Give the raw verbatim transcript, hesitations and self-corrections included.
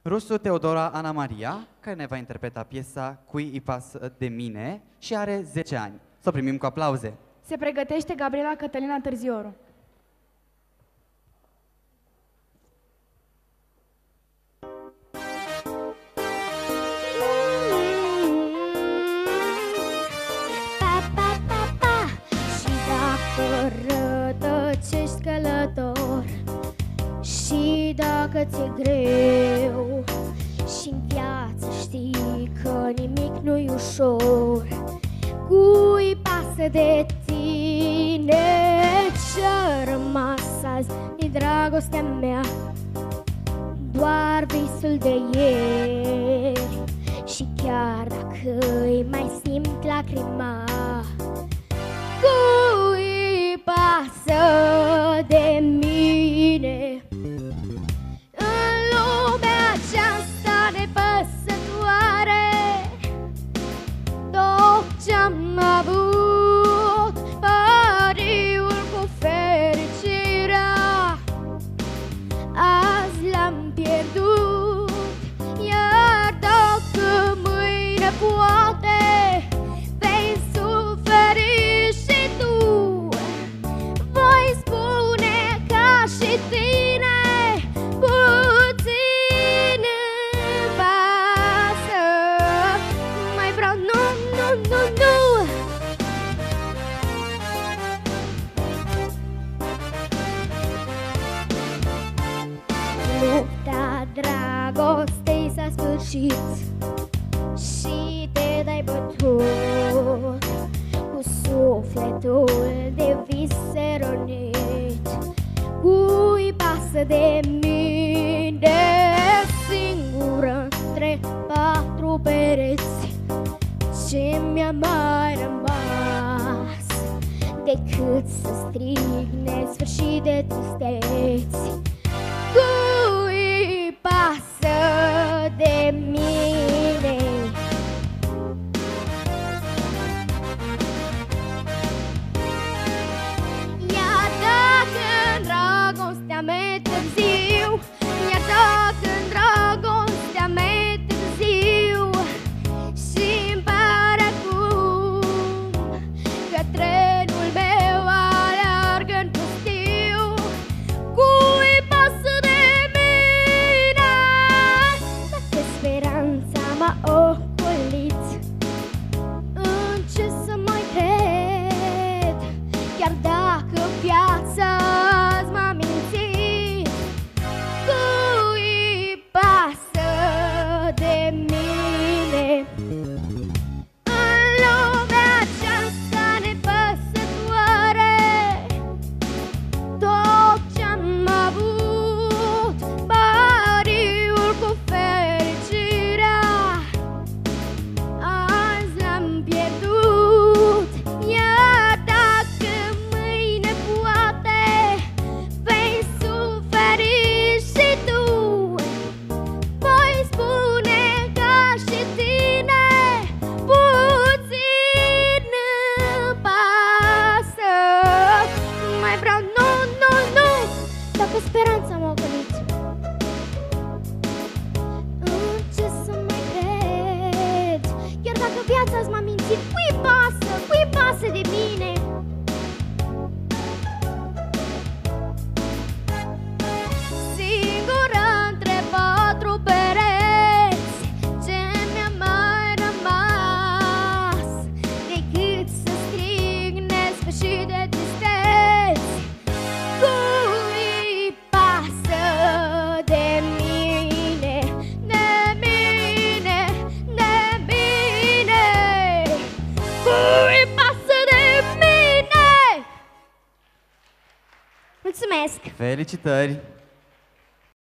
Rusu Teodora Ana Maria, care ne va interpreta piesa Cui îi pasă de mine și are zece ani. Să o primim cu aplauze. Se pregătește Gabriela Cătălina Târzioru. Pa, pa, pa, pa. Și dacă rătăcești călător, și dacă ți-e greu, și-n viață știi că nimic nu-i ușor, cui pasă de tine? Ce-a rămas azi din dragostea mea? Doar visul de ieri. Și chiar dacă îi mai simt lacrima, cui pasă de mine? În lumea aceasta nepăsătoare, tot ce-am avut, pariul cu fericirea, azi l-am pierdut. Iar dacă mâine poate vei suferi și tu, voi spune ca și tine, puțin îmi pasă. Mai vreau, nu, nu, nu, nu. Lupta dragostei s-a sfârșit și te dai bătut cu sufletul de vise rănit. Cui pasă de mine? Singură între patru pereți, ce mi-a mai rămas decât să strig nesfârșit de tristeți? Cui pasă de mine? Iar dacă în dragostea mea târziu, iar dacă în dragostea mea târziu, și-mi pare acum că trenul meu aleargă-n pustiu, cui pasă de mine? Dacă speranța m-a ocolit, în ce să mai cred? Chiar dacă viața azi m-a mințit, cui pasă de mine? În lumea aceasta nepăsătoare, tot ce-am avut, pariul cu fericirea, azi l-am pierdut. Iar dacă mâine poate vei suferi și tu, voi spune ca și tine, puțin îmi pasă. Mai vreau, nu, nu, nu. Dacă speranța m-a golit, în ce să mai cred? Chiar dacă viața azi m-a mințit, cui pasă? Cui pasă de mine? Singură între patru pereți, ce mi-a mai rămas decât să strig nesfârșit de tristeți? Cui pasă de mine? De mine, de mine. Cui pasă de mine? Mulțumesc! Felicitări!